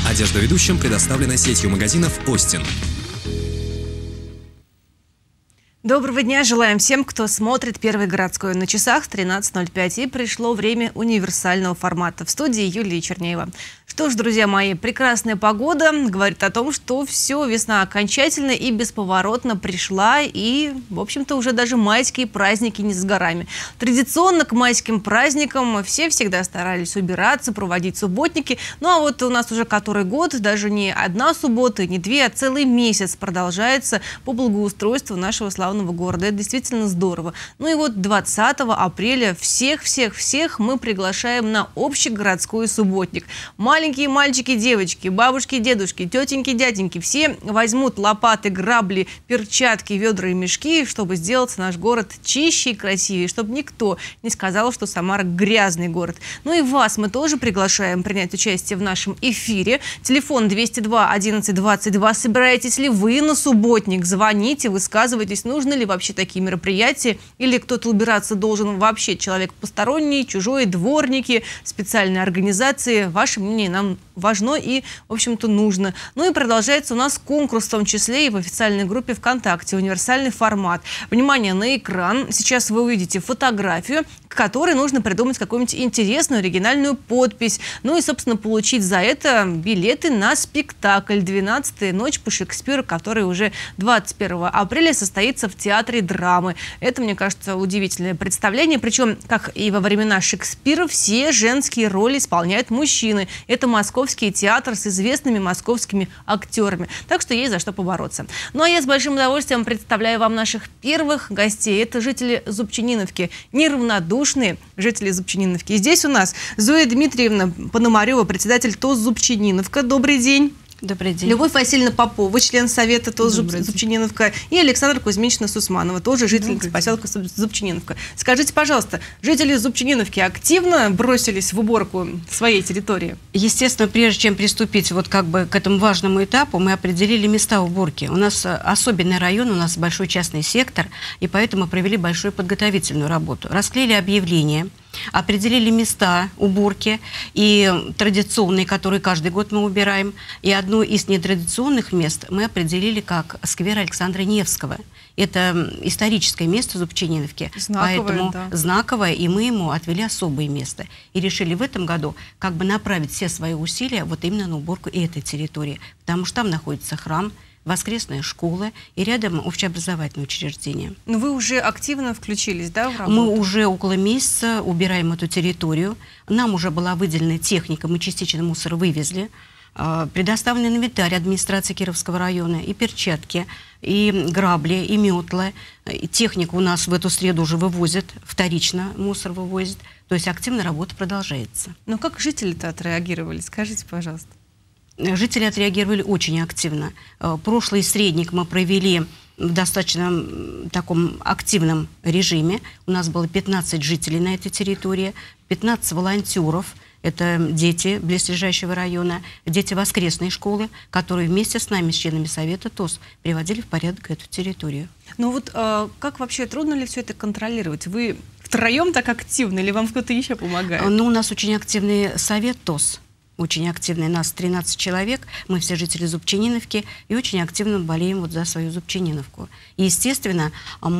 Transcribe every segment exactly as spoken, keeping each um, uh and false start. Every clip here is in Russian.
Одежда ведущим предоставлена сетью магазинов «Остин». Доброго дня желаем всем, кто смотрит «Первый городской». На часах тринадцать ноль пять, и пришло время универсального формата. В студии Юлия Чернеева. Что ж, друзья мои, прекрасная погода говорит о том, что все, весна окончательно и бесповоротно пришла, и, в общем-то, уже даже майские праздники не с горами. Традиционно к майским праздникам все всегда старались убираться, проводить субботники. Ну а вот у нас уже который год, даже не одна суббота, не две, а целый месяц продолжается по благоустройству нашего славного города. Это действительно здорово. Ну и вот двадцатого апреля всех-всех-всех мы приглашаем на общегородской субботник. Маленькие мальчики, девочки, бабушки, дедушки, тетеньки, дяденьки, все возьмут лопаты, грабли, перчатки, ведра и мешки, чтобы сделать наш город чище и красивее, чтобы никто не сказал, что Самара грязный город. Ну и вас мы тоже приглашаем принять участие в нашем эфире. Телефон двести два одиннадцать двадцать два. Собираетесь ли вы на субботник? Звоните, высказывайтесь, нужны ли вообще такие мероприятия, или кто-то убираться должен вообще человек посторонний, чужой, дворники, специальные организации. Ваше мнение нам важно и, в общем-то, нужно. Ну и продолжается у нас конкурс, в том числе и в официальной группе ВКонтакте. Универсальный формат. Внимание на экран. Сейчас вы увидите фотографию, к которой нужно придумать какую-нибудь интересную, оригинальную подпись. Ну и, собственно, получить за это билеты на спектакль «двенадцатая ночь» по Шекспиру, который уже двадцать первого апреля состоится в Театре драмы. Это, мне кажется, удивительное представление. Причем, как и во времена Шекспира, все женские роли исполняют мужчины. Это московский театр с известными московскими актерами. Так что есть за что побороться. Ну а я с большим удовольствием представляю вам наших первых гостей. Это жители Зубчининовки. Неравнодушные жители Зубчининовки. И здесь у нас Зоя Дмитриевна Пономарева, председатель ТОЗ Зубчининовка. Добрый день. Добрый день. Любовь Васильевна Попова, член совета ТОЗ Зубчининовка, и Александра Кузьминична Сусманова, тоже жительница поселка Зубчининовка. Скажите, пожалуйста, жители Зубчининовки активно бросились в уборку своей территории? Естественно, прежде чем приступить вот как бы к этому важному этапу, мы определили места уборки. У нас особенный район, у нас большой частный сектор, и поэтому провели большую подготовительную работу. Расклеили объявления, определили места уборки, и традиционные, которые каждый год мы убираем, и одно из нетрадиционных мест мы определили как сквер Александра Невского. Это историческое место Зубчининовки, знаковое, поэтому да. знаковое, и мы ему отвели особое место. И решили в этом году как бы направить все свои усилия вот именно на уборку этой территории, потому что там находится храм, воскресная школа и рядом общеобразовательное учреждение. Но вы уже активно включились, да, в работу? Мы уже около месяца убираем эту территорию. Нам уже была выделена техника, мы частично мусор вывезли. Предоставлен инвентарь администрации Кировского района, и перчатки, и грабли, и метлы. И технику у нас в эту среду уже вывозят, вторично мусор вывозят. То есть активная работа продолжается. Но как жители-то отреагировали? Скажите, пожалуйста. Жители отреагировали очень активно. Прошлый средник мы провели в достаточно таком активном режиме. У нас было пятнадцать жителей на этой территории, пятнадцать волонтеров. Это дети близлежащего района, дети воскресной школы, которые вместе с нами, с членами совета ТОЗ, приводили в порядок эту территорию. Ну вот э, как вообще, трудно ли все это контролировать? Вы втроем так активны или вам кто-то еще помогает? Ну, у нас очень активный совет ТОЗ. Очень активный, нас тринадцать человек, мы все жители Зубчининовки, и очень активно болеем вот за свою Зубчининовку. И, естественно,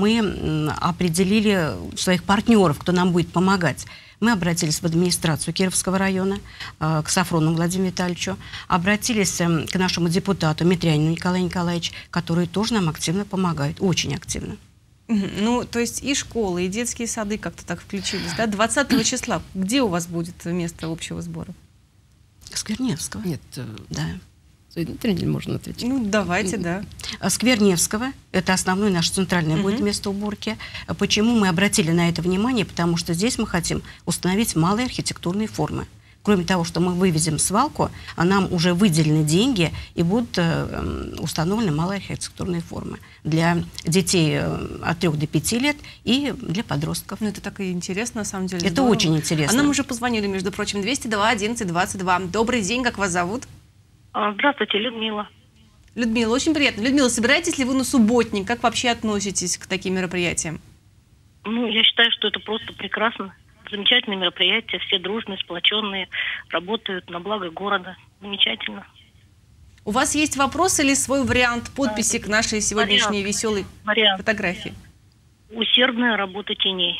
мы определили своих партнеров, кто нам будет помогать. Мы обратились в администрацию Кировского района, к Сафрону Владимиру Витальевичу, обратились к нашему депутату Митрянину Николаю Николаевичу, который тоже нам активно помогает, очень активно. Ну, то есть и школы, и детские сады как-то так включились, да? двадцатого числа где у вас будет место общего сбора? Сквер Невского. Нет, да. Дмитрий, можно ответить. Ну, давайте, да. Сквер Невского – это основное наше центральное uh-huh. будет место уборки. Почему мы обратили на это внимание? Потому что здесь мы хотим установить малые архитектурные формы. Кроме того, что мы вывезем свалку, а нам уже выделены деньги, и будут э, установлены малые архитектурные формы для детей э, от трёх до пяти лет и для подростков. Ну, это так и интересно, на самом деле. Это здорово. очень интересно. А нам уже позвонили, между прочим, двести два одиннадцать двадцать два. Добрый день, как вас зовут? Здравствуйте, Людмила. Людмила, очень приятно. Людмила, собираетесь ли вы на субботник? Как вообще относитесь к таким мероприятиям? Ну, я считаю, что это просто прекрасно. Замечательные мероприятия, все дружные, сплоченные, работают на благо города. Замечательно. У вас есть вопрос или свой вариант подписи к нашей сегодняшней Вариант. веселой Вариант. фотографии? Усердная работа теней.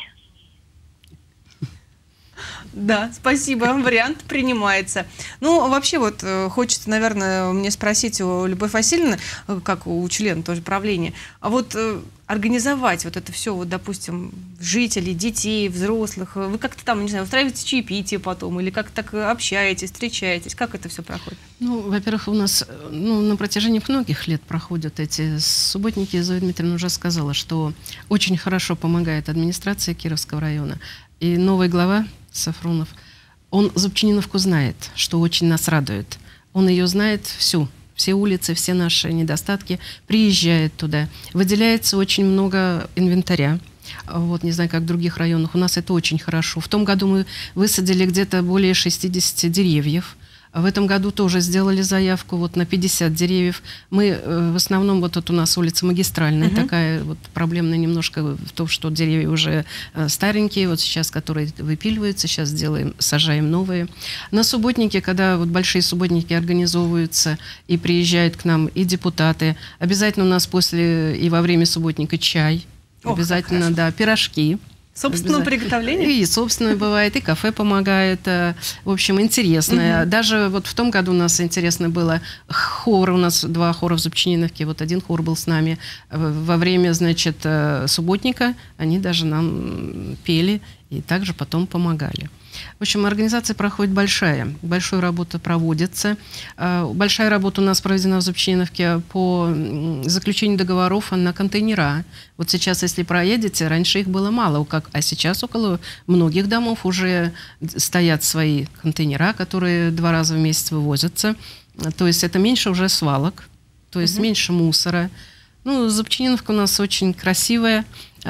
Да, спасибо, вариант принимается. Ну, вообще вот э, хочется, наверное, мне спросить у Любовь Васильевны, э, как у члена тоже правления, а вот э, организовать вот это все, вот, допустим, жителей, детей, взрослых, вы как-то там, не знаю, устраиваете чаепитие потом, или как-то так общаетесь, встречаетесь, как это все проходит? Ну, во-первых, у нас ну, на протяжении многих лет проходят эти субботники. Зоя Дмитриевна уже сказала, что очень хорошо помогает администрация Кировского района. И новый глава Сафронов, он Зубчининовку знает, что очень нас радует. Он ее знает всю, все улицы, все наши недостатки, приезжает туда. Выделяется очень много инвентаря. Вот, не знаю, как в других районах. У нас это очень хорошо. В том году мы высадили где-то более шестидесяти деревьев. В этом году тоже сделали заявку вот на пятьдесят деревьев. Мы э, в основном, вот тут у нас улица Магистральная, uh-huh. такая вот проблемная немножко в том, что деревья уже э, старенькие, вот сейчас, которые выпиливаются, сейчас делаем, сажаем новые. На субботнике, когда вот большие субботники организовываются и приезжают к нам и депутаты, обязательно у нас после и во время субботника чай, Ох, обязательно, да, пирожки. Собственного приготовления? И собственное бывает, и кафе помогает. В общем, интересное. Угу. Даже вот в том году у нас интересно было хор. У нас два хора в Зубчининовке. Вот один хор был с нами. Во время, значит, субботника они даже нам пели и также потом помогали. В общем, организация проходит большая. Большая работа проводится. Большая работа у нас проведена в Зубчининовке по заключению договоров на контейнера. Вот сейчас, если проедете, раньше их было мало, а сейчас около многих домов уже стоят свои контейнера, которые два раза в месяц вывозятся. То есть это меньше уже свалок, то есть угу. меньше мусора. Ну, Зубчининовка у нас очень красивая,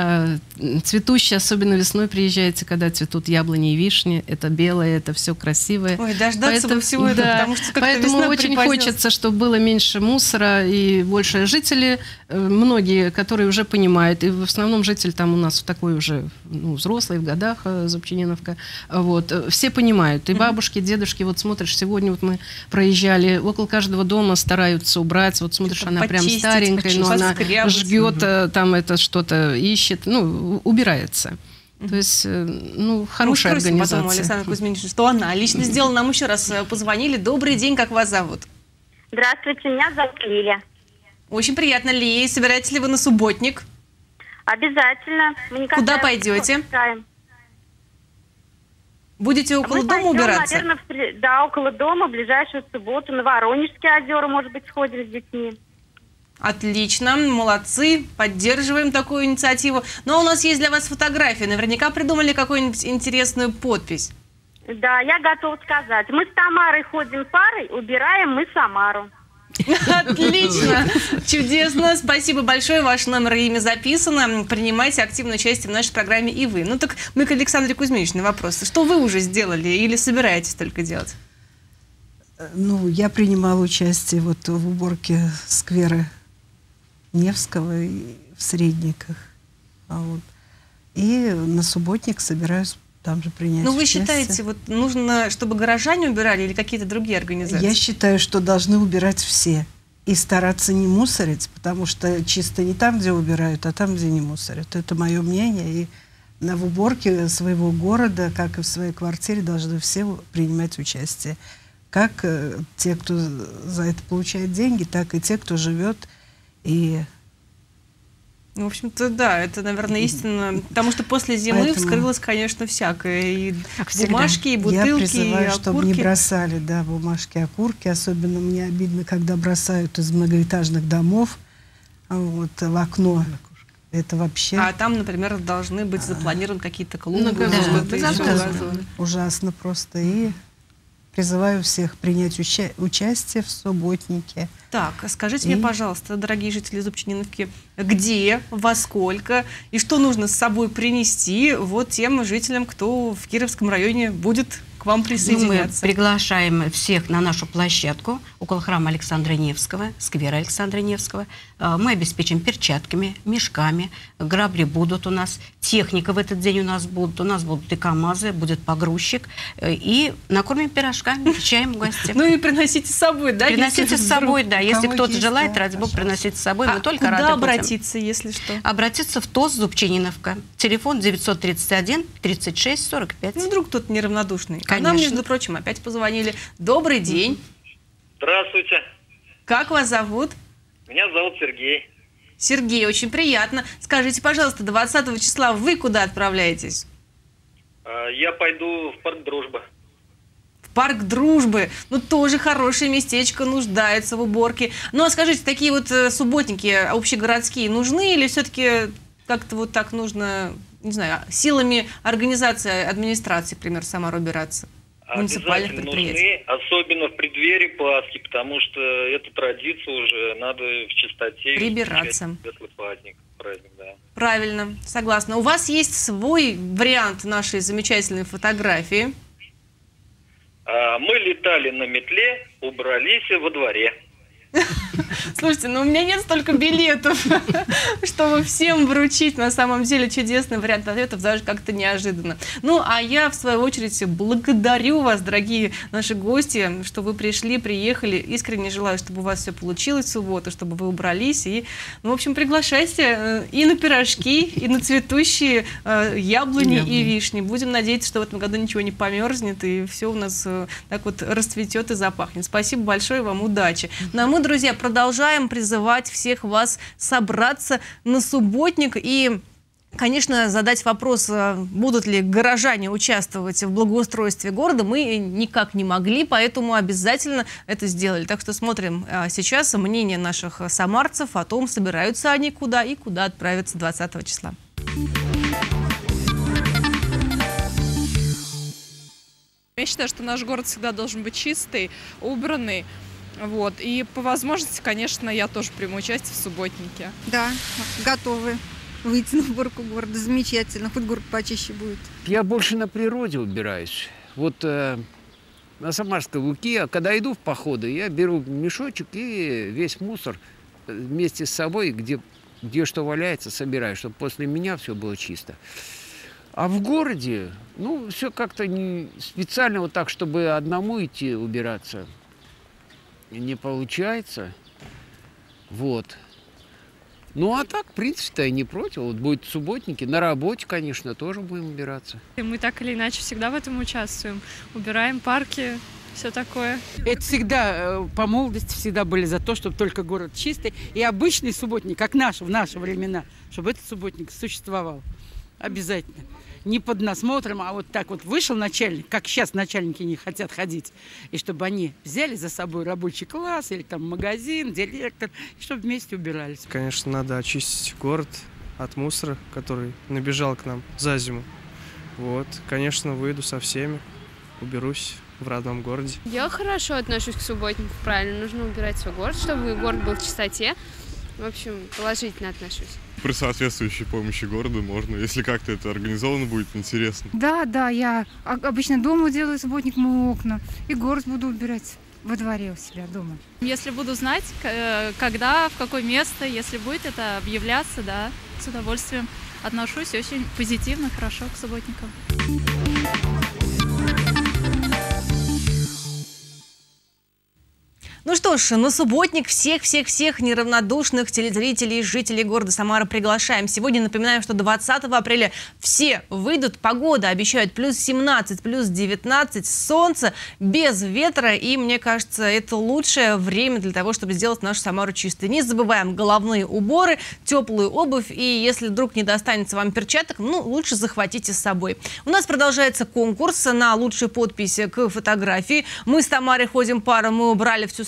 цветущая, особенно весной приезжаете, когда цветут яблони и вишни. Это белое, это все красивое. Ой, дождаться поэтому, бы всего да, этого, потому что как-то поэтому весна очень припозднилась. хочется, чтобы было меньше мусора и больше жителей, многие, которые уже понимают, и в основном житель там у нас такой уже ну, взрослый, в годах, Зубчининовка, вот, все понимают, и бабушки, дедушки, вот смотришь, сегодня вот мы проезжали, около каждого дома стараются убрать, вот смотришь, она прям старенькая, но она жгет угу. там это что-то, ищет, ну, убирается. То есть, ну, хорошая мы организация. Потом, Александр Кузьминич, что она лично сделала. Нам еще раз позвонили. Добрый день, как вас зовут? Здравствуйте, меня зовут Лиля. Очень приятно, Лия. Собираетесь ли вы на субботник? Обязательно. Мы Куда пойдете? Будете около Мы дома пойдем, убираться? Наверное, в, да, около дома, в ближайшую субботу. На Воронежские озера, может быть, сходим с детьми. Отлично, молодцы, поддерживаем такую инициативу. Но у нас есть для вас фотографии. Наверняка придумали какую-нибудь интересную подпись. Да, я готова сказать. Мы с Тамарой ходим парой, убираем мы Самару. Отлично, чудесно. Спасибо большое. Ваш номер и имя записано. Принимайте активное участие в нашей программе и вы. Ну так мы к Александре Кузьминичне вопрос. Что вы уже сделали или собираетесь только делать? Ну, я принимала участие вот в уборке сквера Невского и в Средниках. А вот. И на субботник собираюсь там же принять Ну, вы участие. считаете, вот нужно, чтобы горожане убирали или какие-то другие организации? Я считаю, что должны убирать все. И стараться не мусорить, потому что чисто не там, где убирают, а там, где не мусорят. Это мое мнение. И на в уборке своего города, как и в своей квартире, должны все принимать участие. Как э, те, кто за это получает деньги, так и те, кто живет. И... Ну, в общем-то, да, это, наверное, истина. Потому что после зимы Поэтому... вскрылось, конечно, всякое. И как бумажки, и бутылки, Я призываю, и окурки. чтобы не бросали, да, бумажки, окурки. Особенно мне обидно, когда бросают из многоэтажных домов вот, в окно. Это вообще... А там, например, должны быть запланированы какие-то клубы. Ну, да, да, да, да, да. Ужасно просто. И призываю всех принять уча участие в субботнике. Так, скажите и... мне, пожалуйста, дорогие жители Зубчининовки, где, во сколько и что нужно с собой принести вот тем жителям, кто в Кировском районе будет к вам присоединяться? Мы приглашаем всех на нашу площадку около храма Александра Невского, сквера Александра Невского. Мы обеспечим перчатками, мешками, грабли будут у нас, техника в этот день у нас будут, у нас будут и КАМАЗы, будет погрузчик, и накормим пирожками, чаем гостям. Ну и приносите с собой, да? Приносите с собой, да. Если кто-то есть, желает, да, ради бога, приносите с собой, А мы только куда рады будем. обратиться, если что? Обратиться в ТОС Зубчениновка. Телефон девятьсот тридцать один тридцать шесть сорок пять. Ну, вдруг кто-то неравнодушный. А Конечно. нам, между прочим, опять позвонили. Добрый день. Здравствуйте. Как вас зовут? Меня зовут Сергей. Сергей, очень приятно. Скажите, пожалуйста, двадцатого числа вы куда отправляетесь? Я пойду в парк Дружба. В парк Дружбы. Ну, тоже хорошее местечко, нуждается в уборке. Ну, а скажите, такие вот э, субботники общегородские нужны или все-таки как-то вот так нужно, не знаю, силами организации, администрации, например, Самары убираться? Муниципальных Обязательно предприятий. нужны, особенно в преддверии Пасхи, потому что эту традицию уже надо в чистоте. Прибираться. Светлый праздник, праздник, да. Правильно, согласна. У вас есть свой вариант нашей замечательной фотографии. А, мы летали на метле, убрались во дворе. Слушайте, ну у меня нет столько билетов, чтобы всем вручить. На самом деле чудесный вариант ответов, даже как-то неожиданно. Ну, а я, в свою очередь, благодарю вас, дорогие наши гости, что вы пришли, приехали. Искренне желаю, чтобы у вас все получилось в субботу, чтобы вы убрались. И, ну, в общем, приглашайте и на пирожки, и на цветущие э, яблони Яблони. и вишни. Будем надеяться, что в этом году ничего не померзнет, и все у нас э, так вот расцветет и запахнет. Спасибо большое, вам удачи. Ну, а мы, друзья, продолжаем призывать всех вас собраться на субботник и, конечно, задать вопрос, будут ли горожане участвовать в благоустройстве города, мы никак не могли, поэтому обязательно это сделали. Так что смотрим сейчас мнение наших самарцев о том, собираются они куда и куда отправятся двадцатого числа. Я считаю, что наш город всегда должен быть чистый, убранный. Вот. И по возможности, конечно, я тоже приму участие в субботнике. Да, готовы выйти на уборку города. Замечательно, хоть город почище будет. Я больше на природе убираюсь. Вот э, на Самарской Луке, когда иду в походы, я беру мешочек и весь мусор вместе с собой, где, где что валяется, собираю, чтобы после меня все было чисто. А в городе, ну, все как-то не специально вот так, чтобы одному идти убираться, не получается. Вот. Ну, а так, в принципе-то, я не против. Вот будет субботники. На работе, конечно, тоже будем убираться. Мы так или иначе всегда в этом участвуем. Убираем парки, все такое. Это всегда, по молодости, всегда были за то, чтобы только город чистый. И обычный субботник, как наш, в наши времена, чтобы этот субботник существовал. Обязательно. Не под насмотром, а вот так вот вышел начальник, как сейчас начальники не хотят ходить, и чтобы они взяли за собой рабочий класс или там магазин, директор, и чтобы вместе убирались. Конечно, надо очистить город от мусора, который набежал к нам за зиму. Вот, конечно, выйду со всеми, уберусь в родном городе. Я хорошо отношусь к субботнику, правильно, нужно убирать свой город, чтобы город был в чистоте. В общем, положительно отношусь. При соответствующей помощи городу можно, если как-то это организовано будет, интересно. Да, да, я обычно дома делаю субботник, мою окна, и город буду убирать во дворе у себя дома. Если буду знать, когда, в какое место, если будет это объявляться, да, с удовольствием отношусь очень позитивно, хорошо к субботникам. Ну что ж, на субботник всех-всех-всех неравнодушных телезрителей и жителей города Самара приглашаем. Сегодня напоминаем, что двадцатого апреля все выйдут. Погода обещают плюс семнадцать, плюс девятнадцать, солнце без ветра. И мне кажется, это лучшее время для того, чтобы сделать нашу Самару чистой. Не забываем головные уборы, теплую обувь. И если вдруг не достанется вам перчаток, ну лучше захватите с собой. У нас продолжается конкурс на лучшую подпись к фотографии. Мы с Тамарой ходим паром, мы убрали всю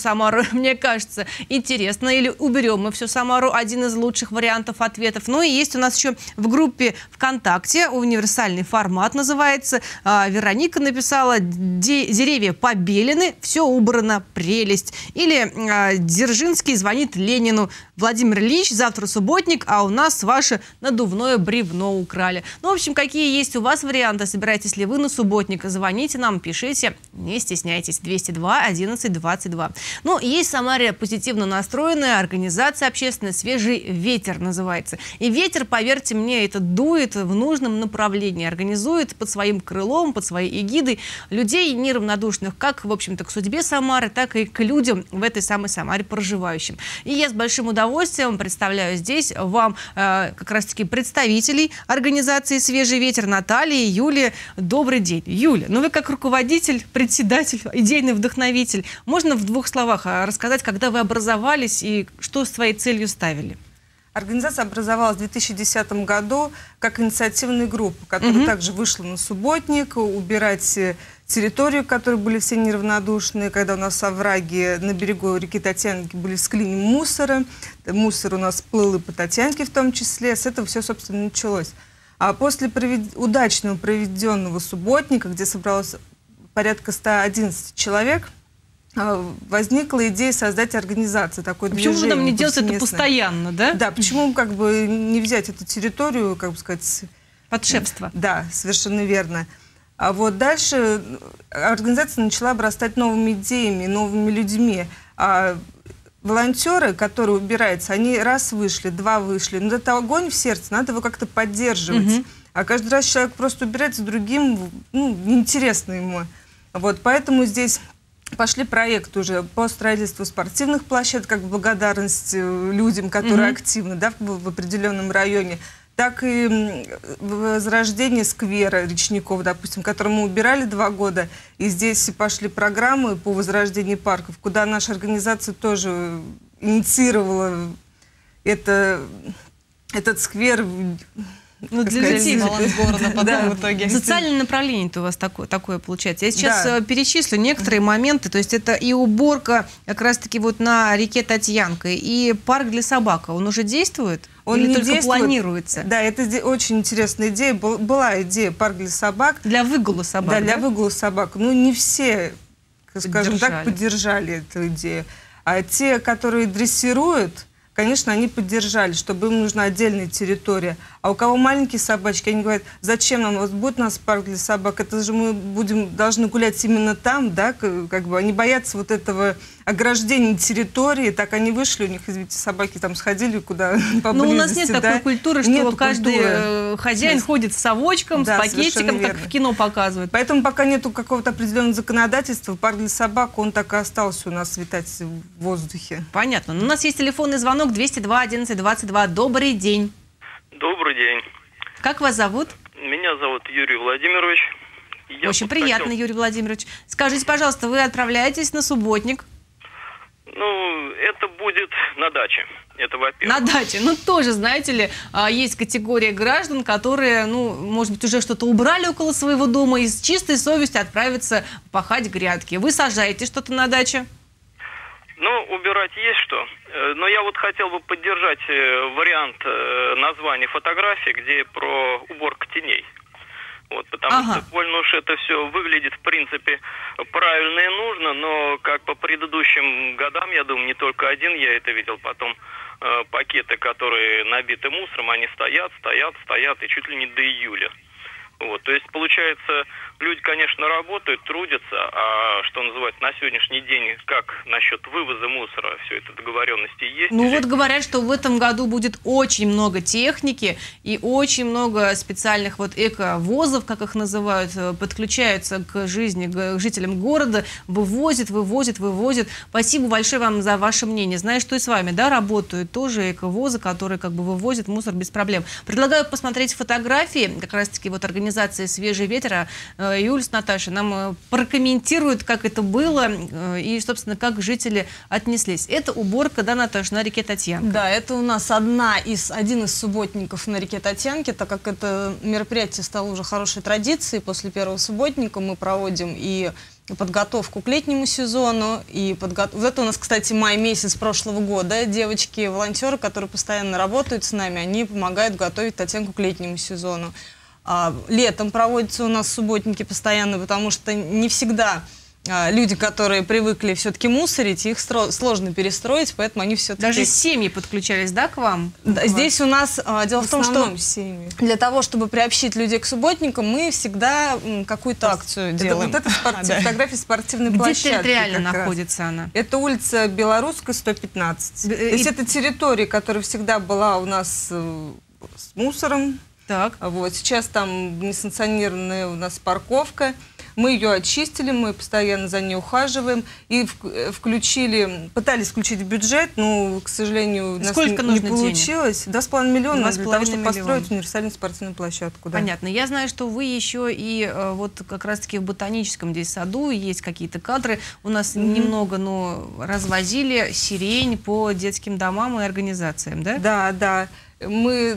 Самару, мне кажется, интересно. Или уберем мы всю Самару, один из лучших вариантов ответов. Ну и есть у нас еще в группе ВКонтакте универсальный формат называется. Вероника написала: деревья побелены, все убрано, прелесть. Или Дзержинский звонит Ленину: Владимир Ильич, завтра субботник, а у нас ваше надувное бревно украли. Ну, в общем, какие есть у вас варианты? Собираетесь ли вы на субботник? Звоните нам, пишите, не стесняйтесь. двести два одиннадцать двадцать два. Ну, есть в Самаре позитивно настроенная организация общественная «Свежий ветер» называется. И ветер, поверьте мне, это дует в нужном направлении, организует под своим крылом, под своей эгидой людей неравнодушных как, в общем-то, к судьбе Самары, так и к людям в этой самой Самаре проживающим. И я с большим удовольствием представляю здесь вам э, как раз-таки представителей организации «Свежий ветер» Наталья и Юлия. Добрый день. Юля, ну вы как руководитель, председатель, идейный вдохновитель, можно в двух словах рассказать, когда вы образовались и что своей целью ставили? Организация образовалась в две тысячи десятом году как инициативная группа, которая угу. также вышла на субботник, убирать территорию, в которой были все неравнодушные, когда у нас в овраге на берегу реки Татьянки были склини мусора, мусор у нас плыл и по Татьянке в том числе, с этого все, собственно, началось. А после провед... удачного проведенного субботника, где собралось порядка ста одиннадцати человек, возникла идея создать организацию, такое почему движение. Почему нам не делать это постоянно, да? Да, почему как бы не взять эту территорию, как бы сказать... Под шефство. Да, совершенно верно. А вот дальше организация начала обрастать новыми идеями, новыми людьми. А волонтеры, которые убираются, они раз вышли, два вышли. Но это огонь в сердце, надо его как-то поддерживать. Угу. А каждый раз человек просто убирается другим, ну, неинтересно ему. Вот, поэтому здесь пошли проекты уже по строительству спортивных площадок, как благодарность людям, которые угу. активны, да, в, в определенном районе, так и возрождение сквера Речников, допустим, который мы убирали два года. И здесь пошли программы по возрождению парков, куда наша организация тоже инициировала это, этот сквер. Ну, для детей баланс города потом да. в итоге. Социальное направление-то у вас такое, такое получается. Я сейчас да. перечислю некоторые моменты. То есть это и уборка как раз-таки вот на реке Татьянка, и парк для собак. Он уже действует? Он Или не только действует. планируется? Да, это очень интересная идея. Была идея парк для собак. Для выгула собак, да? Да, для выгула собак. Ну, не все, скажем так, поддержали эту идею. А те, которые дрессируют, конечно, они поддержали, чтобы им нужна отдельная территория. А у кого маленькие собачки, они говорят: зачем нам, вот будет у нас парк для собак, это же мы будем, должны гулять именно там, да, как бы они боятся вот этого ограждения территории, так они вышли, у них, извините, собаки там сходили куда поблизости. Но у нас нет да? такой культуры, что Нету каждый культуры. хозяин нет. ходит с совочком, да, с пакетиком, как в кино показывают. Поэтому пока нету какого-то определенного законодательства, парк для собак, он так и остался у нас витать в воздухе. Понятно. Но у нас есть телефонный звонок двести два одиннадцать двадцать два. Добрый день. Добрый день. Как вас зовут? Меня зовут Юрий Владимирович. Я Очень приятно, хотел... Юрий Владимирович. Скажите, пожалуйста, вы отправляетесь на субботник? Ну, это будет на даче. Это во-первых. На даче. Ну, тоже, знаете ли, есть категория граждан, которые, ну, может быть, уже что-то убрали около своего дома и с чистой совестью отправятся пахать грядки. Вы сажаете что-то на даче? Ну, убирать есть что. Но я вот хотел бы поддержать вариант названия фотографии, где про уборку теней. Вот, потому ага. что, больно уж это все выглядит, в принципе, правильно и нужно, но как по предыдущим годам, я думаю, не только один я это видел, потом э, пакеты, которые набиты мусором, они стоят, стоят, стоят, и чуть ли не до июля. Вот, то есть, получается, люди, конечно, работают, трудятся, а что называется, на сегодняшний день, как насчет вывоза мусора, все это договоренности есть? Ну или... вот говорят, что в этом году будет очень много техники и очень много специальных вот эко-возов, как их называют, подключаются к жизни, к жителям города, вывозят, вывозят, вывозят. Спасибо большое вам за ваше мнение. Знаю, что и с вами, да, работают тоже эко-возы, которые как бы вывозят мусор без проблем. Предлагаю посмотреть фотографии, как раз-таки вот организации «Свежий ветер». Юль с Наташей нам прокомментируют, как это было и, собственно, как жители отнеслись. Это уборка, да, Наташа, на реке Татьянка? Да, это у нас одна из, один из субботников на реке Татьянке, так как это мероприятие стало уже хорошей традицией. После первого субботника мы проводим и подготовку к летнему сезону. И подго... Вот это у нас, кстати, май месяц прошлого года. Девочки, волонтеры, которые постоянно работают с нами, они помогают готовить Татьянку к летнему сезону. А, летом проводятся у нас субботники постоянно, потому что не всегда а, люди, которые привыкли все-таки мусорить, их стро... сложно перестроить, поэтому они все-таки... Даже семьи подключались, да, к вам? Да, здесь у нас а, дело в, в том, что семьи. Для того, чтобы приобщить людей к субботникам, мы всегда какую-то акцию это, делаем. Вот это спорт... да. фотография спортивной Где площадки. Где территориально находится она? Это улица Белорусская, сто пятнадцать. И... То есть это территория, которая всегда была у нас с мусором. Так. Вот, сейчас там несанкционированная у нас парковка. Мы ее очистили, мы постоянно за ней ухаживаем. И включили, пытались включить в бюджет, но, к сожалению, у нас Сколько не, не нужно получилось. два с половиной миллиона для того, чтобы миллиона. построить универсальную спортивную площадку. Да. Понятно. Я знаю, что вы еще и вот как раз-таки в ботаническом здесь саду есть какие-то кадры. У нас mm-hmm. немного, но развозили сирень по детским домам и организациям, да? Да, да. Мы...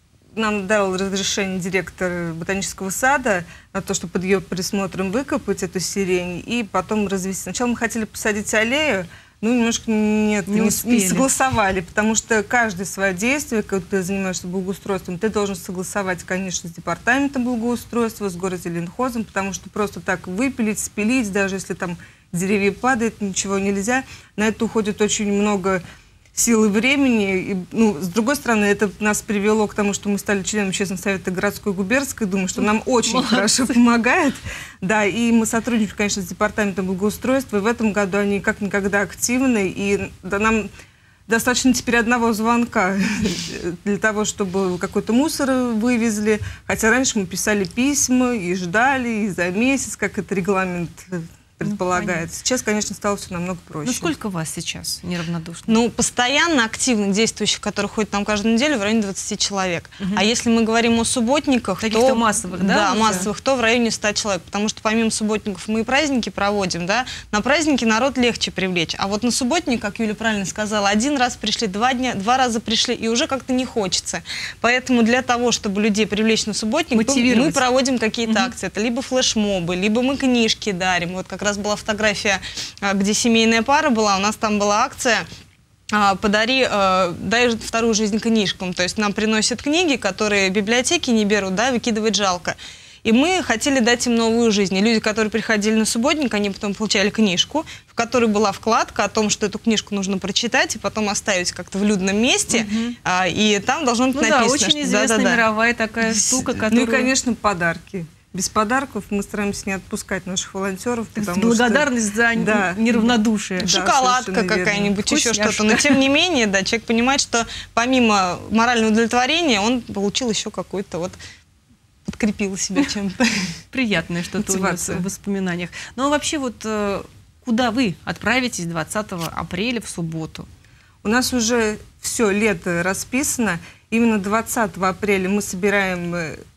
Нам дал разрешение директор ботанического сада на то, чтобы под ее присмотром выкопать эту сирень и потом развести. Сначала мы хотели посадить аллею, но немножко нет, не, не, не согласовали, потому что каждое свое действие, когда ты занимаешься благоустройством, ты должен согласовать, конечно, с департаментом благоустройства, с горозеленхозом, потому что просто так выпилить, спилить, даже если там деревья падают, ничего нельзя. На это уходит очень много сил и времени. И, ну, с другой стороны, это нас привело к тому, что мы стали членом Общественного совета городской и губернской думы, что нам очень Молодцы. хорошо помогает. Да, и мы сотрудничаем, конечно, с департаментом благоустройства. И в этом году они как никогда активны. И да, нам достаточно теперь одного звонка для того, чтобы какой-то мусор вывезли. Хотя раньше мы писали письма и ждали, и за месяц, как это регламент предполагает. Ну, сейчас, конечно, стало все намного проще. Ну, сколько вас сейчас неравнодушно? Ну, постоянно активно действующих, которые ходят там каждую неделю, в районе двадцати человек. Угу. А если мы говорим о субботниках, Каких-то то... массовых, да? Да, уже? массовых, то в районе ста человек. Потому что помимо субботников мы и праздники проводим, да. На праздники народ легче привлечь. А вот на субботник, как Юля правильно сказала, один раз пришли, два дня, два раза пришли, и уже как-то не хочется. Поэтому для того, чтобы людей привлечь на субботник, мы проводим какие-то угу. акции. Это либо флешмобы, либо мы книжки дарим. Вот как раз была фотография, где семейная пара была, у нас там была акция «Подари, дай вторую жизнь книжкам». То есть нам приносят книги, которые библиотеки не берут, да, выкидывать жалко. И мы хотели дать им новую жизнь. И люди, которые приходили на субботник, они потом получали книжку, в которой была вкладка о том, что эту книжку нужно прочитать и потом оставить как-то в людном месте. Угу. А, и там должно быть ну написано. Да, очень что... известная да, да, да. мировая такая штука, которую... Ну и, конечно, подарки. Без подарков мы стараемся не отпускать наших волонтеров. Благодарность что... за да. неравнодушие. Да, шоколадка какая-нибудь, еще что-то. Но тем не менее, да, человек понимает, что помимо морального удовлетворения, он получил еще какой-то вот, подкрепил себя чем-то. Приятное что-то у нас в воспоминаниях. Ну а вообще вот куда вы отправитесь двадцатого апреля в субботу? У нас уже все лето расписано. Именно двадцатого апреля мы собираем...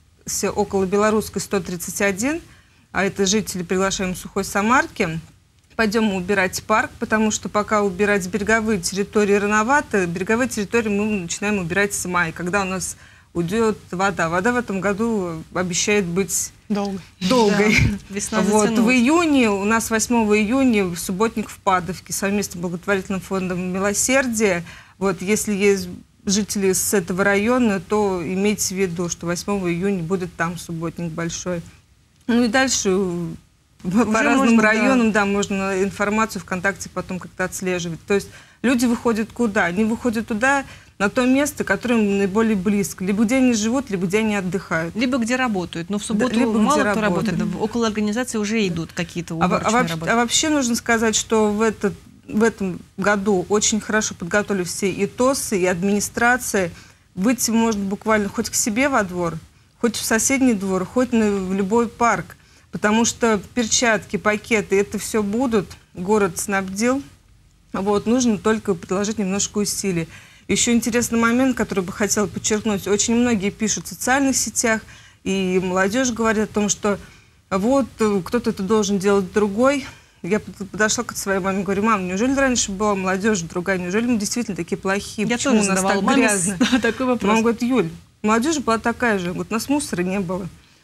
около Белорусской сто тридцать один, а это жители приглашаем Сухой Самарки. Пойдем убирать парк, потому что пока убирать береговые территории рановато, береговые территории мы начинаем убирать с мая, когда у нас уйдет вода. Вода в этом году обещает быть Долго. долгой. Да, весна вот. затянулась. В июне, у нас восьмого июня, субботник в Падовке, совместно с благотворительным фондом «Милосердие». Вот, если есть жители с этого района, то имейте в виду, что восьмого июня будет там субботник большой. Ну и дальше уже по разным можно, районам, да. да, можно информацию ВКонтакте потом как-то отслеживать. То есть люди выходят куда? Они выходят туда, на то место, которое им наиболее близко. Либо где они живут, либо где они отдыхают. Либо где работают. Но в субботу да, мало кто работает. Около организации уже идут какие-то уборочные а, работы. А вообще нужно сказать, что в этот В этом году очень хорошо подготовили все и ТОСы, и администрация. Выйти можно буквально хоть к себе во двор, хоть в соседний двор, хоть на, в любой парк. Потому что перчатки, пакеты, это все будут. Город снабдил. Вот, нужно только приложить немножко усилий. Еще интересный момент, который бы хотела подчеркнуть. Очень многие пишут в социальных сетях, и молодежь говорит о том, что вот кто-то это должен делать другой. Я подошла к своей маме и говорю: мам, неужели раньше была молодежь другая? Неужели мы действительно такие плохие? Я Почему тоже у нас так грязно? Такой вопрос. Мама говорит: Юль, молодежь была такая же. Вот у нас мусора не было.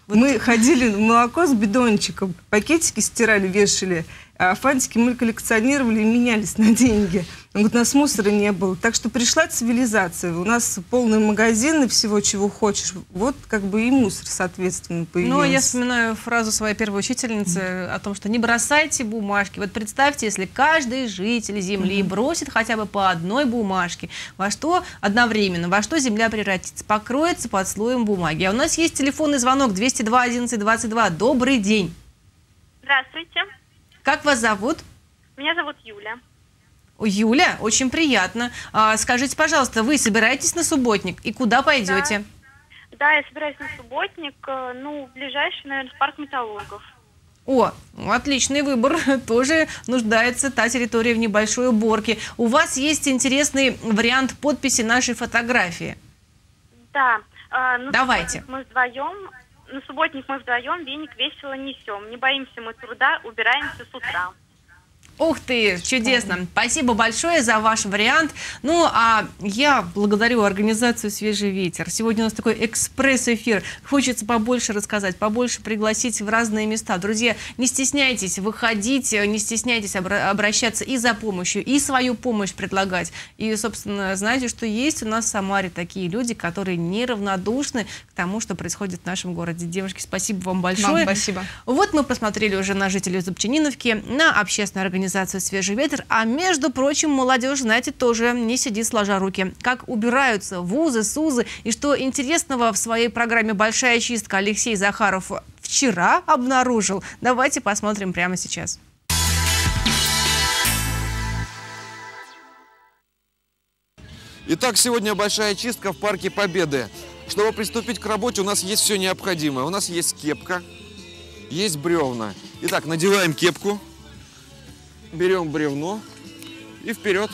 Мы ходили в молоко с бидончиком, пакетики стирали, вешали, а фантики мы коллекционировали и менялись на деньги. Он говорит, у нас мусора не было. Так что пришла цивилизация. У нас полные магазины всего, чего хочешь. Вот как бы и мусор, соответственно, появился. Ну, я вспоминаю фразу своей первой учительницы mm-hmm. о том, что не бросайте бумажки. Вот представьте, если каждый житель Земли mm-hmm. бросит хотя бы по одной бумажке, во что одновременно, во что Земля превратится, покроется под слоем бумаги. А у нас есть телефонный звонок двести два одиннадцать двадцать два. Добрый день. Здравствуйте. Как вас зовут? Меня зовут Юля. Юля, очень приятно. А, скажите, пожалуйста, вы собираетесь на субботник и куда пойдете? Да, да, я собираюсь на субботник, ну, ближайший, наверное, в парк металлургов. О, отличный выбор. Тоже нуждается та территория в небольшой уборке. У вас есть интересный вариант подписи нашей фотографии? Да. На Давайте. Мы вдвоем, на субботник мы вдвоем веник весело несем. Не боимся мы труда, убираемся с утра. Ух ты, чудесно. Спасибо большое за ваш вариант. Ну, а я благодарю организацию «Свежий ветер». Сегодня у нас такой экспресс-эфир. Хочется побольше рассказать, побольше пригласить в разные места. Друзья, не стесняйтесь выходить, не стесняйтесь обращаться и за помощью, и свою помощь предлагать. И, собственно, знаете, что есть у нас в Самаре такие люди, которые неравнодушны к тому, что происходит в нашем городе. Девушки, спасибо вам большое. Вам спасибо. Вот мы посмотрели уже на жителей Зубчининовки, на общественную организацию «Свежий ветер», а между прочим, молодежь, знаете, тоже не сидит сложа руки. Как убираются вузы, СУЗы, и что интересного в своей программе «Большая чистка» Алексей Захаров вчера обнаружил. Давайте посмотрим прямо сейчас. Итак, сегодня большая чистка в Парке Победы. Чтобы приступить к работе, у нас есть все необходимое. У нас есть кепка, есть бревна. Итак, надеваем кепку. Берем бревно и вперед.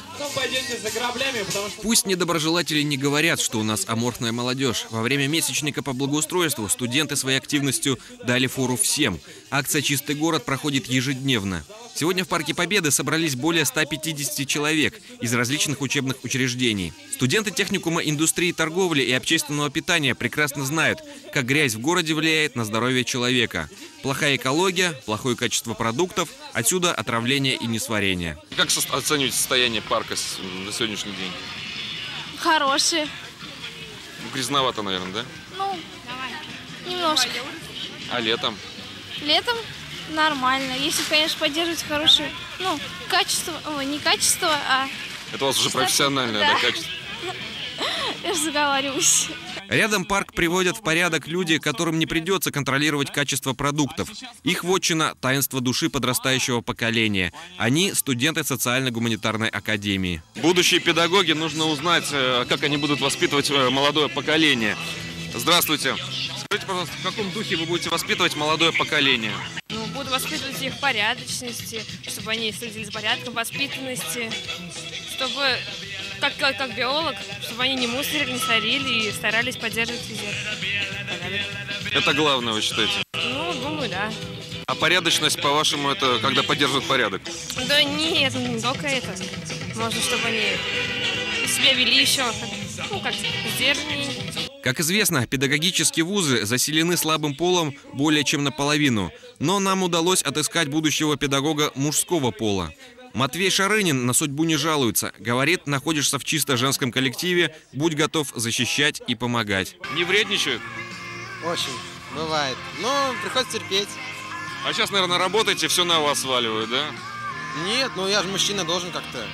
Пусть недоброжелатели не говорят, что у нас аморфная молодежь. Во время месячника по благоустройству студенты своей активностью дали фору всем. Акция «Чистый город» проходит ежедневно. Сегодня в Парке Победы собрались более ста пятидесяти человек из различных учебных учреждений. Студенты техникума индустрии торговли и общественного питания прекрасно знают, как грязь в городе влияет на здоровье человека. Плохая экология, плохое качество продуктов, отсюда отравление и несварение. Как оцениваете состояние парка на сегодняшний день? Хорошее. Грязновато, наверное, да? Ну, немножко. А летом? Летом нормально. Если, конечно, поддерживать хорошее, ну, качество, ой, не качество, а... Это у вас уже профессиональное, да, да качество? Я же заговариваюсь. Рядом парк приводят в порядок люди, которым не придется контролировать качество продуктов. Их вотчина – таинство души подрастающего поколения. Они – студенты социально-гуманитарной академии. Будущие педагоги, нужно узнать, как они будут воспитывать молодое поколение. Здравствуйте. Скажите, пожалуйста, в каком духе вы будете воспитывать молодое поколение? Ну, буду воспитывать их порядочности, чтобы они следили за порядком, воспитанности, чтобы... Как, как, как биолог, чтобы они не мусорили, не сорили и старались поддерживать везде порядок. Это главное, вы считаете? Ну, думаю, да. А порядочность, по-вашему, это когда поддерживают порядок? Да нет, не только это. Можно, чтобы они себя вели еще, ну, как сдержаннее. Как известно, педагогические вузы заселены слабым полом более чем наполовину. Но нам удалось отыскать будущего педагога мужского пола. Матвей Шарынин на судьбу не жалуется. Говорит, находишься в чисто женском коллективе, будь готов защищать и помогать. Не вредничают? Очень. Бывает. Но приходится терпеть. А сейчас, наверное, работаете, все на вас сваливают, да? Нет, ну я же мужчина, должен как-то...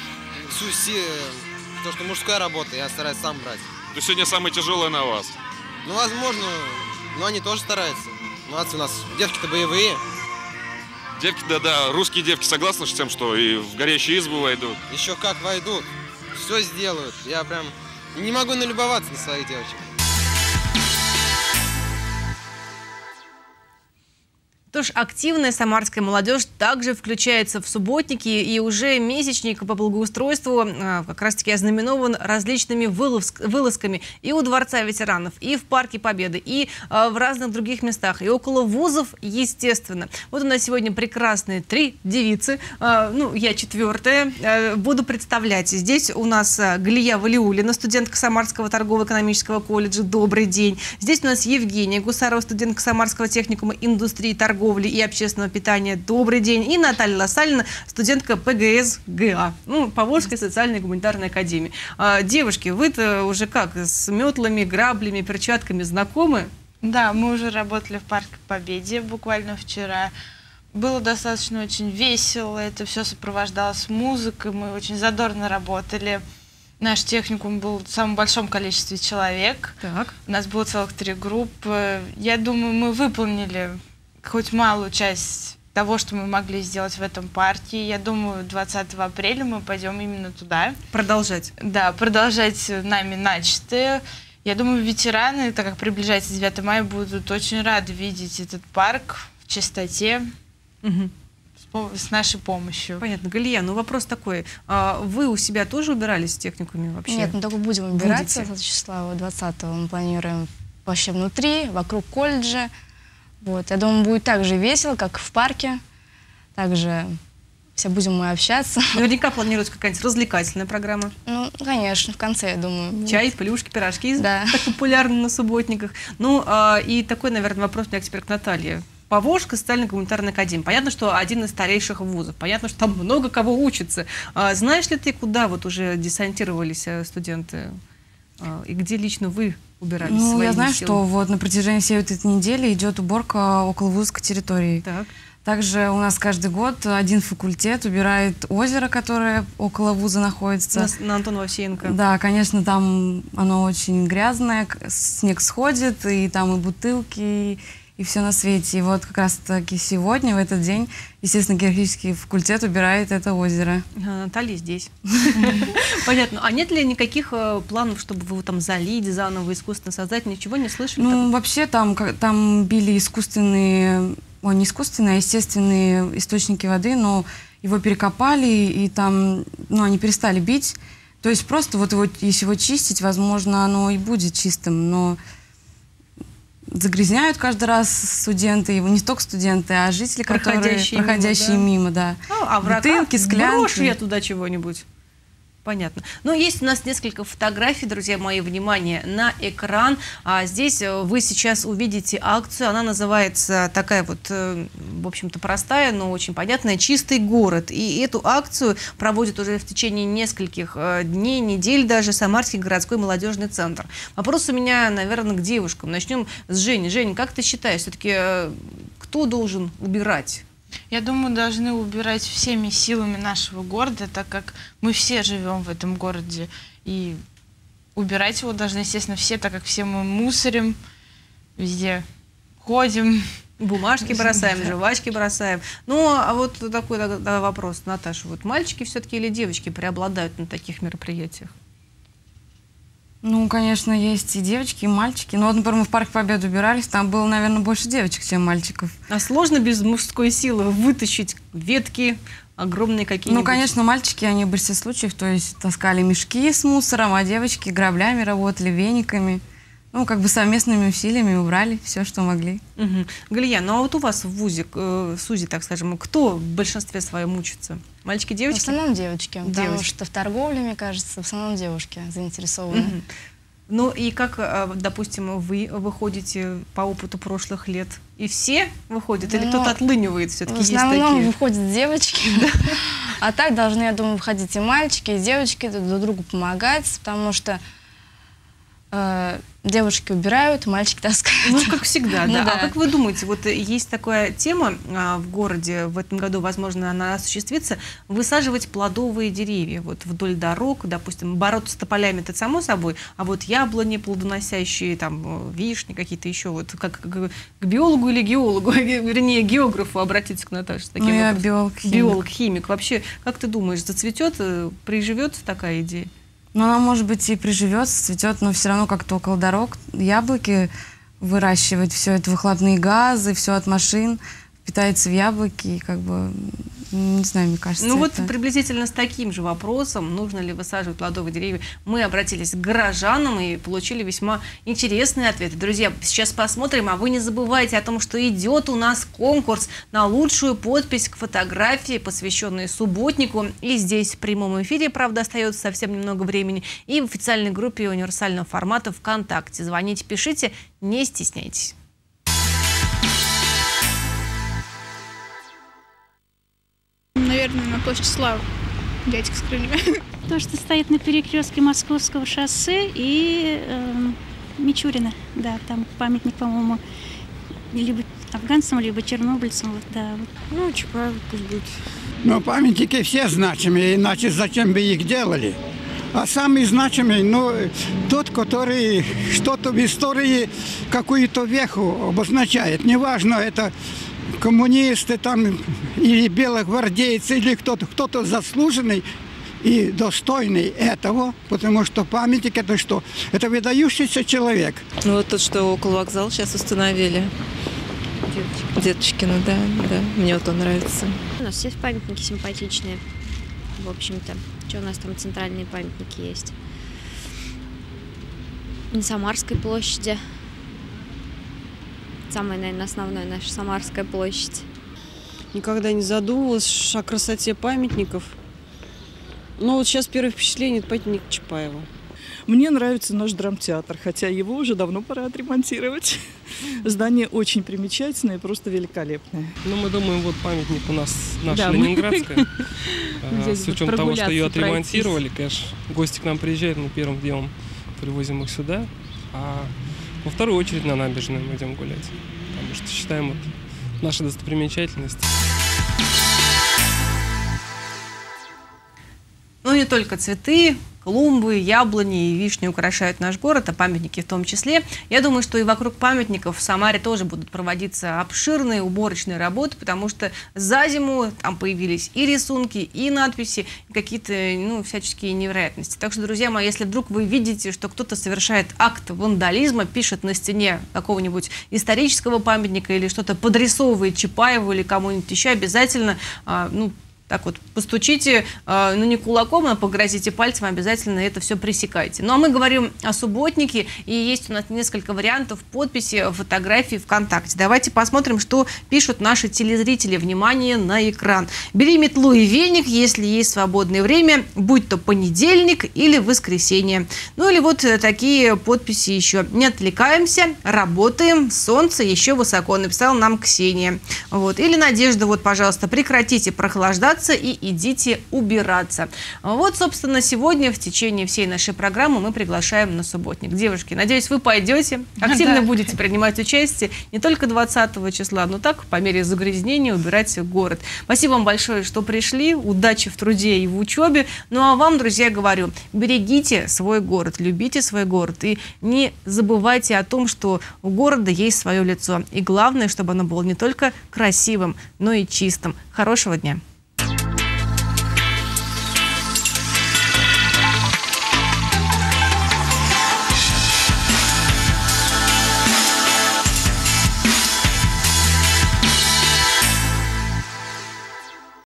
То, что мужская работа, я стараюсь сам брать. То есть сегодня самое тяжелое на вас? Ну, возможно. Но они тоже стараются. Молодцы, у нас девки-то боевые. Девки, да-да, русские девки согласны с тем, что и в горящие избы войдут? Еще как войдут, все сделают. Я прям не могу налюбоваться на своих девочек. Что ж, активная самарская молодежь также включается в субботники, и уже месячник по благоустройству как раз-таки ознаменован различными вылазками и у Дворца ветеранов, и в Парке Победы, и в разных других местах, и около вузов, естественно. Вот у нас сегодня прекрасные три девицы, ну, я четвертая, буду представлять. Здесь у нас Галия Валиуллина, студентка Самарского торгово-экономического колледжа. Добрый день. Здесь у нас Евгения Гусарова, студентка Самарского техникума индустрии, торговли и общественного питания. Добрый день. И Наталья Лосалина, студентка ПГС ГА, ну, Поволжской социальной гуманитарной академии. А, девушки, вы-то уже как, с метлами, граблями, перчатками знакомы? Да, мы уже работали в Парке Победе буквально вчера. Было достаточно очень весело, это все сопровождалось музыкой, мы очень задорно работали. Наш техникум был в самом большом количестве человек. Так. У нас было целых три группы. Я думаю, мы выполнили хоть малую часть того, что мы могли сделать в этом парке. Я думаю, двадцатого апреля мы пойдем именно туда. Продолжать. Да, продолжать нами начатое. Я думаю, ветераны, так как приближается девятое мая, будут очень рады видеть этот парк в чистоте. Угу. С нашей помощью. Понятно. Галия, ну вопрос такой. А вы у себя тоже убирались в техникуме вообще? Нет, мы только будем убираться двадцатого числа, двадцатого мы планируем вообще внутри, вокруг колледжа. Вот. Я думаю, будет так же весело, как в парке. Также все будем мы общаться. Наверняка планируется какая-нибудь развлекательная программа. Ну, конечно, в конце, я думаю. Чай, плюшки, пирожки. Да. Так популярны на субботниках. Ну, а, и такой, наверное, вопрос у меня теперь к Наталье. Поволжская социально-гуманитарная академия. Понятно, что один из старейших вузов. Понятно, что там много кого учится. А знаешь ли ты, куда вот уже десантировались студенты? А, и где лично вы убирались? Ну, я знаю, силами? Что вот на протяжении всей вот этой недели идет уборка около вузовской территории. Так. Также у нас каждый год один факультет убирает озеро, которое около вуза находится. На, на Антона Васиенко. Да, конечно, там оно очень грязное, снег сходит, и там и бутылки, и и все на свете. И вот как раз-таки сегодня, в этот день, естественно, географический факультет убирает это озеро. А, Наталья здесь. Понятно. А нет ли никаких планов, чтобы его там залить, заново искусственно создать? Ничего не слышали? Ну, вообще там, там били искусственные, о, не искусственные, а естественные источники воды, но его перекопали, и там, ну, они перестали бить. То есть просто вот его, если его чистить, возможно, оно и будет чистым, но загрязняют каждый раз студенты, его не только студенты, а жители, проходящие, которые, проходящие мимо, мимо, да. Ну, а в бутылки, склянки. Брошу я туда чего-нибудь. Понятно. Но есть у нас несколько фотографий, друзья мои, внимание, на экран. А здесь вы сейчас увидите акцию. Она называется такая вот, в общем-то, простая, но очень понятная, «Чистый город». И эту акцию проводит уже в течение нескольких дней, недель даже Самарский городской молодежный центр. Вопрос у меня, наверное, к девушкам. Начнем с Жени. Жень, как ты считаешь, все-таки кто должен убирать? Я думаю, должны убирать всеми силами нашего города, так как мы все живем в этом городе. И убирать его должны, естественно, все, так как все мы мусорим, везде ходим. Бумажки бросаем, жвачки бросаем. Ну, а вот такой тогда вопрос, Наташа. Вот мальчики все-таки или девочки преобладают на таких мероприятиях? Ну, конечно, есть и девочки, и мальчики. Но вот, например, мы в Парке Победы убирались, там было, наверное, больше девочек, чем мальчиков. А сложно без мужской силы вытащить ветки огромные какие-нибудь? Ну, конечно, мальчики, они в большинстве случаев, то есть таскали мешки с мусором, а девочки граблями работали, вениками. Ну, как бы совместными усилиями убрали все, что могли. Угу. Галия, ну а вот у вас в ВУЗе, в СУЗе, так скажем, кто в большинстве своем учится? Мальчики, девочки? В основном девочки, девочки. Потому что в торговле, мне кажется, в основном девушки заинтересованы. Угу. Ну и как, допустим, вы выходите по опыту прошлых лет? И все выходят? Или кто-то отлынивает все-таки? В основном выходят девочки. А так должны, я думаю, выходить и мальчики, и девочки, друг другу помогать, потому что девушки убирают, мальчики таскают. Ну, как всегда, да. Ну, да. А как вы думаете, вот есть такая тема а, в городе, в этом году, возможно, она осуществится, высаживать плодовые деревья вот вдоль дорог, допустим, бороться с тополями, это само собой, а вот яблони плодоносящие, там, вишни какие-то еще, вот как к, к биологу или геологу, вернее, географу обратиться к Наташе. С таким ну, я биолог-химик. Биолог-химик. Вообще, как ты думаешь, зацветет, приживет такая идея? Ну, она, может быть, и приживется, цветет, но все равно как-то около дорог яблоки выращивать, все это выхлопные газы, все от машин, питается в яблоке, и как бы, не знаю, мне кажется, Ну это... вот приблизительно с таким же вопросом, нужно ли высаживать плодовые деревья, мы обратились к горожанам и получили весьма интересные ответы. Друзья, сейчас посмотрим, а вы не забывайте о том, что идет у нас конкурс на лучшую подпись к фотографии, посвященной субботнику. И здесь в прямом эфире, правда, остается совсем немного времени, и в официальной группе универсального формата ВКонтакте. Звоните, пишите, не стесняйтесь. Наверное, на площадь Славы. Дядька с крыльями. То, что стоит на перекрестке Московского шоссе и э, Мичурина. Да, там памятник, по-моему, либо афганцам, либо чернобыльцам. Вот, да. Ну, Чапаев пусть будет. Ну, памятники все значимые, иначе зачем бы их делали? А самый значимый, ну, тот, который что-то в истории, какую-то веху обозначает. Неважно, это коммунисты там, или белогвардейцы, или кто-то, кто-то заслуженный и достойный этого, потому что памятник это что? Это выдающийся человек. Ну вот тот, что около вокзала сейчас установили. Деточкина. Деточкина, да, да. Мне вот он нравится. У нас все памятники симпатичные, в общем-то. Что у нас там центральные памятники есть? На Самарской площади. Самая, наверное, основная наша Самарская площадь. Никогда не задумывалась о красоте памятников. Но вот сейчас первое впечатление – это памятник Чапаеву. Мне нравится наш драмтеатр, хотя его уже давно пора отремонтировать. Здание очень примечательное и просто великолепное. Ну, мы думаем, вот памятник у нас наша Да, Ленинградская. Здесь С вот учетом того, что ее прогуляться, отремонтировали, конечно, гости к нам приезжают, мы первым делом привозим их сюда. А во вторую очередь на набережную мы идем гулять. Потому что считаем вот наши достопримечательности. Ну, не только цветы, клумбы, яблони и вишни украшают наш город, а памятники в том числе. Я думаю, что и вокруг памятников в Самаре тоже будут проводиться обширные уборочные работы, потому что за зиму там появились и рисунки, и надписи, и какие-то, ну, всяческие невероятности. Так что, друзья мои, если вдруг вы видите, что кто-то совершает акт вандализма, пишет на стене какого-нибудь исторического памятника или что-то подрисовывает Чапаеву или кому-нибудь еще, обязательно, а, ну, так вот, постучите, э, ну не кулаком, а погрозите пальцем, обязательно это все пресекайте. Ну а мы говорим о субботнике, и есть у нас несколько вариантов подписи фотографий ВКонтакте. Давайте посмотрим, что пишут наши телезрители. Внимание на экран. Бери метлу и веник, если есть свободное время, будь то понедельник или воскресенье. Ну или вот такие подписи еще. Не отвлекаемся, работаем, солнце еще высоко, написала нам Ксения. Вот. Или Надежда, вот, пожалуйста, прекратите прохлаждаться и идите убираться. Вот, собственно, сегодня в течение всей нашей программы мы приглашаем на субботник. Девушки, надеюсь, вы пойдете, активно да. будете принимать участие не только двадцатого числа, но так, по мере загрязнения, убирать город. Спасибо вам большое, что пришли. Удачи в труде и в учебе. Ну а вам, друзья, говорю, берегите свой город, любите свой город и не забывайте о том, что у города есть свое лицо. И главное, чтобы оно было не только красивым, но и чистым. Хорошего дня!